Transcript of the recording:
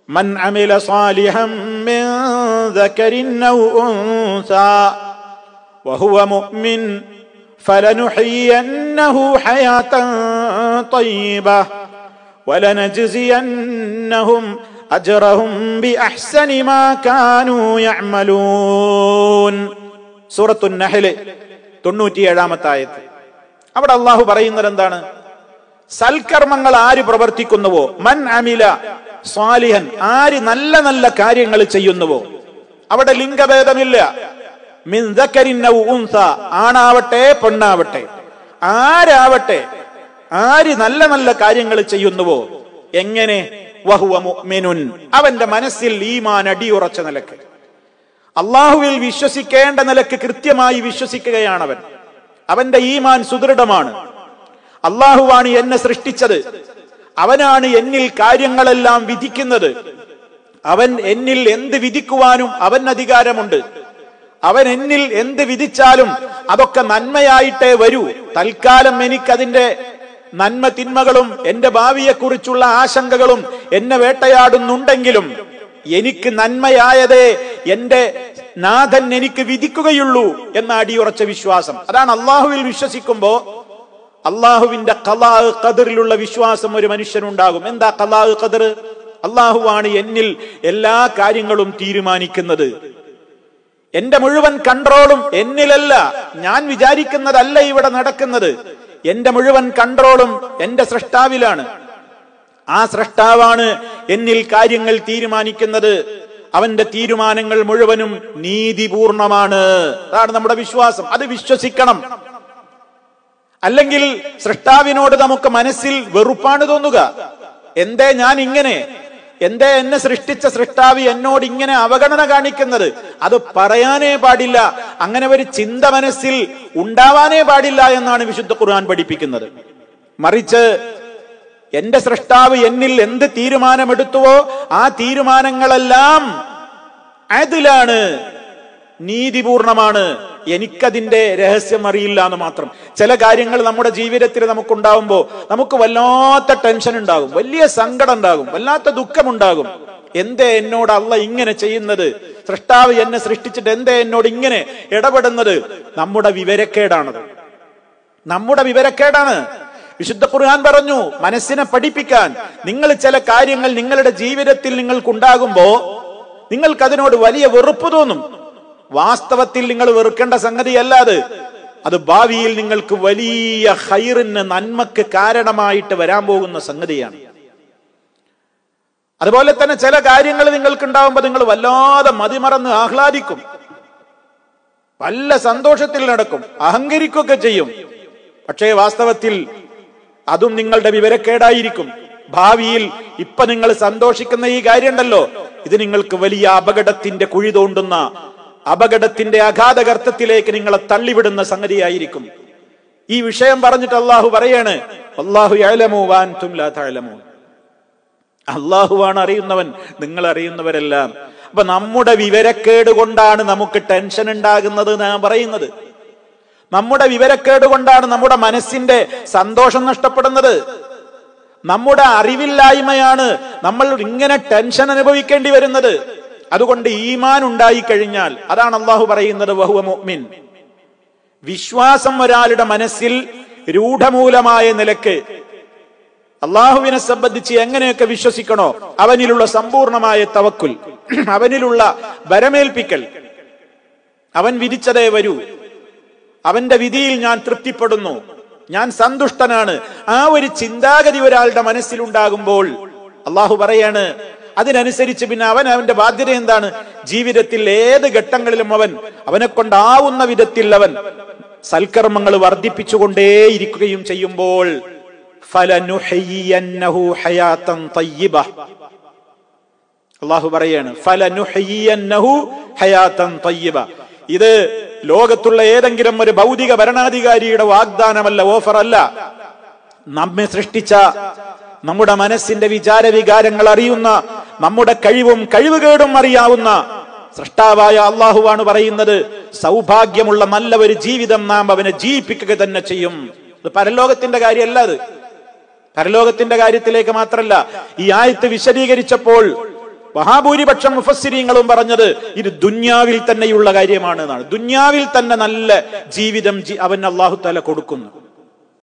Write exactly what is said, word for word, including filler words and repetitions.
മൻ അമില സാലിഹൻ മിൻ ദകരിൻ ഔ ഉൻസാ വഹുവ മുഅ്മിൻ ഫലനുഹയ്യന്നഹു ഹയാതൻ തയ്യിബഹ വലനജ്സിയന്നഹും അജ്റഹും ബിഅഹ്സനി മാ കാനൂ യഅമലൂൻ. സൂറത്തുൻ നഹ്ൽ തൊണ്ണൂറ്റിയേഴാമത്തെ ആയത്ത്. അവിടെ അല്ലാഹു പറയുന്നത് എന്താണ്? സൽക്കർമ്മങ്ങൾ ആര് പ്രവർത്തിക്കുന്നുവോ, മൻ അമില സ്വാലിഹൻ, ആര് നല്ല നല്ല കാര്യങ്ങൾ ചെയ്യുന്നുവോ, അവിടെ ലിംഗഭേദമില്ല. മിൻ ദകരിൻ ഔ ഉൻസ, ആണാവട്ടെ പെണ്ണാവട്ടെ, ആരാവട്ടെ, ആര് നല്ല നല്ല കാര്യങ്ങൾ ചെയ്യുന്നുവോ, എങ്ങനെ? വഹുവ മുഅ്മിനുൻ, അവന്റെ മനസ്സിൽ ഈമാൻ അടിയുറച്ച നിലക്ക്, അള്ളാഹുവിൽ വിശ്വസിക്കേണ്ട നിലക്ക് കൃത്യമായി വിശ്വസിക്കുകയാണവൻ. അവന്റെ ഈമാൻ സുദൃഢമാണ്. അള്ളാഹുവാണ് എന്നെ സൃഷ്ടിച്ചത്, അവനാണ് എന്നിൽ കാര്യങ്ങളെല്ലാം വിധിക്കുന്നത്, അവൻ എന്നിൽ എന്ത് വിധിക്കുവാനും അവൻ അധികാരമുണ്ട്. അവൻ എന്നിൽ എന്ത് വിധിച്ചാലും അതൊക്കെ നന്മയായിട്ടേ വരൂ. തൽക്കാലം എനിക്കതിന്റെ നന്മ തിന്മകളും എന്റെ ഭാവിയെക്കുറിച്ചുള്ള ആശങ്കകളും എന്നെ വേട്ടയാടുന്നുണ്ടെങ്കിലും എനിക്ക് നന്മയായതേ എന്റെ നാഥൻ എനിക്ക് വിധിക്കുകയുള്ളൂ എന്ന അടിയുറച്ച വിശ്വാസം. അതാണ് അള്ളാഹുവിൽ വിശ്വസിക്കുമ്പോ അള്ളാഹുവിന്റെ ഖലാ ഖദറിലുള്ള വിശ്വാസം ഒരു മനുഷ്യനുണ്ടാകും. എന്താ ഖലാ ഖദർ? അള്ളാഹുവാണ് എന്നിൽ എല്ലാ കാര്യങ്ങളും തീരുമാനിക്കുന്നത്. എന്റെ മുഴുവൻ കൺട്രോളും എന്നിലല്ല, ഞാൻ വിചാരിക്കുന്നതല്ല ഇവിടെ നടക്കുന്നത്. എന്റെ മുഴുവൻ കൺട്രോളും എന്റെ സൃഷ്ടാവിലാണ്. ആ സൃഷ്ടാവാണ് എന്നിൽ കാര്യങ്ങൾ തീരുമാനിക്കുന്നത്. അവന്റെ തീരുമാനങ്ങൾ മുഴുവനും നീതിപൂർണമാണ്. അതാണ് നമ്മുടെ വിശ്വാസം. അത് വിശ്വസിക്കണം. അല്ലെങ്കിൽ സൃഷ്ടാവിനോട് നമുക്ക് മനസ്സിൽ വെറുപ്പാണ് തോന്നുക. എന്തേ ഞാൻ ഇങ്ങനെ, എന്തേ എന്നെ സൃഷ്ടിച്ച സൃഷ്ടാവ് എന്നോട് ഇങ്ങനെ അവഗണന കാണിക്കുന്നത്? അത് പറയാനേ പാടില്ല. അങ്ങനെ ഒരു ചിന്ത മനസ്സിൽ ഉണ്ടാവാനേ പാടില്ല എന്നാണ് വിശുദ്ധ ഖുർആൻ പഠിപ്പിക്കുന്നത്. മറിച്ച് എന്റെ സൃഷ്ടാവ് എന്നിൽ എന്ത് തീരുമാനമെടുത്തുവോ ആ തീരുമാനങ്ങളെല്ലാം അദ്ലാണ്, നീതിപൂർണമാണ്. എനിക്കതിന്റെ രഹസ്യം അറിയില്ല എന്ന് മാത്രം. ചില കാര്യങ്ങൾ നമ്മുടെ ജീവിതത്തിൽ നമുക്കുണ്ടാവുമ്പോ നമുക്ക് വല്ലാത്ത ടെൻഷൻ ഉണ്ടാകും, വലിയ സങ്കടം ഉണ്ടാകും, വല്ലാത്ത ദുഃഖമുണ്ടാകും. എന്തേ എന്നോട് അള്ള ഇങ്ങനെ ചെയ്യുന്നത്? സൃഷ്ടാവ് എന്നെ സൃഷ്ടിച്ചിട്ട് എന്തേ എന്നോട് ഇങ്ങനെ ഇടപെടുന്നത്? നമ്മുടെ വിവരക്കേടാണത്, നമ്മുടെ വിവരക്കേടാണ്. വിശുദ്ധ ഖുർആൻ പറഞ്ഞു മനസ്സിനെ പഠിപ്പിക്കാൻ, നിങ്ങൾ ചില കാര്യങ്ങൾ നിങ്ങളുടെ ജീവിതത്തിൽ നിങ്ങൾക്കുണ്ടാകുമ്പോ നിങ്ങൾക്ക് അതിനോട് വലിയ വെറുപ്പ് തോന്നും. വാസ്തവത്തിൽ നിങ്ങൾ വെറുക്കേണ്ട സംഗതിയല്ല അത്. അത് ഭാവിയിൽ നിങ്ങൾക്ക് വലിയ ഖൈറിന്, നന്മക്ക് കാരണമായിട്ട് വരാൻ പോകുന്ന സംഗതിയാണ്. അതുപോലെ തന്നെ ചില കാര്യങ്ങൾ നിങ്ങൾക്ക് ഉണ്ടാവുമ്പോ നിങ്ങൾ വല്ലാതെ മതിമറന്ന് ആഹ്ലാദിക്കും, വല്ല സന്തോഷത്തിൽ നടക്കും, അഹങ്കരിക്കുകയൊക്കെ ചെയ്യും. പക്ഷേ വാസ്തവത്തിൽ അതും നിങ്ങളുടെ വിവരക്കേടായിരിക്കും. ഭാവിയിൽ ഇപ്പൊ നിങ്ങൾ സന്തോഷിക്കുന്ന ഈ കാര്യമുണ്ടല്ലോ, ഇത് നിങ്ങൾക്ക് വലിയ അപകടത്തിന്റെ കുഴി തോണ്ടുന്ന, അപകടത്തിന്റെ അഗാധഗർത്തത്തിലേക്ക് നിങ്ങളെ തള്ളിവിടുന്ന സംഗതിയായിരിക്കും. ഈ വിഷയം പറഞ്ഞിട്ട് അള്ളാഹു പറയാണ്, അല്ലാഹു യഅലമു വ അൻതും ലാ തഅലമൂൻ. അള്ളാഹുവാണ് അറിയുന്നവൻ, നിങ്ങൾ അറിയുന്നവരെല്ലാം. അപ്പൊ നമ്മുടെ വിവരക്കേട് കൊണ്ടാണ് നമുക്ക് ടെൻഷൻ ഉണ്ടാകുന്നത് ഞാൻ പറയുന്നത്. നമ്മുടെ വിവരക്കേട് കൊണ്ടാണ് നമ്മുടെ മനസ്സിന്റെ സന്തോഷം നഷ്ടപ്പെടുന്നത്. നമ്മുടെ അറിവില്ലായ്മയാണ് നമ്മൾ ഇങ്ങനെ ടെൻഷൻ അനുഭവിക്കേണ്ടി വരുന്നത്. അതുകൊണ്ട് ഈമാൻ ഉണ്ടായി കഴിഞ്ഞാൽ, അതാണ് അള്ളാഹു പറയുന്നത് വഹുവ മുഅ്മിൻ, വിശ്വാസം ഒരാളുടെ മനസ്സിൽ രൂഢമൂലമായ നിലക്ക് അള്ളാഹുവിനെ സംബന്ധിച്ച് എങ്ങനെയൊക്കെ വിശ്വസിക്കണോ അവനിലുള്ള സമ്പൂർണമായ തവക്കുൽ, അവനിലുള്ള ബരമേൽപ്പിക്കൽ, അവൻ വിധിച്ചതേ വരൂ, അവന്റെ വിധിയിൽ ഞാൻ തൃപ്തിപ്പെടുന്നു, ഞാൻ സന്തുഷ്ടനാണ്, ആ ഒരു ചിന്താഗതി ഒരാളുടെ മനസ്സിലുണ്ടാകുമ്പോൾ അള്ളാഹു പറയാണ് അതിനനുസരിച്ച് പിന്നെ അവൻ അവന്റെ ബാധ്യത എന്താണ്? ജീവിതത്തിൽ ഏത് ഘട്ടങ്ങളിലും അവൻ അവനെ കൊണ്ടാവുന്ന വിധത്തിൽ അവൻ സൽക്കർമ്മങ്ങൾ വർദ്ധിപ്പിച്ചുകൊണ്ടേയിരിക്കുകയും ചെയ്യുമ്പോൾ ഫലനുഹയ്യന്നഹു ഹയാതൻ തയ്യിബ, അള്ളാഹു പറയാണ് ഫലനുഹയ്യന്നഹു ഹയാതൻ തയ്യിബ. ഇത് ലോകത്തുള്ള ഏതെങ്കിലും ഒരു ഭൗതിക ഭരണാധികാരിയുടെ വാഗ്ദാനമല്ല, ഓഫറല്ല. നമ്മെ സൃഷ്ടിച്ച, നമ്മുടെ മനസ്സിന്റെ വിചാര വികാരങ്ങൾ അറിയുന്ന, നമ്മുടെ കഴിവും കഴിവുകേടും അറിയാവുന്ന സൃഷ്ടാവായ അള്ളാഹുവാണ് പറയുന്നത് സൗഭാഗ്യമുള്ള നല്ല ഒരു ജീവിതം നാം അവനെ ജീവിപ്പിക്കുക തന്നെ ചെയ്യും. ഇത് പരലോകത്തിന്റെ കാര്യമല്ല, അത് പരലോകത്തിന്റെ കാര്യത്തിലേക്ക് മാത്രമല്ല. ഈ ആയത്ത് വിശദീകരിച്ചപ്പോൾ മഹാഭൂരിപക്ഷം മുഫസ്സിരീങ്ങളും പറഞ്ഞത് ഇത് ദുന്യാവിൽ തന്നെയുള്ള കാര്യമാണ് എന്നാണ്. ദുന്യാവിൽ തന്നെ നല്ല ജീവിതം അവൻ അല്ലാഹു തആല കൊടുക്കുന്നു.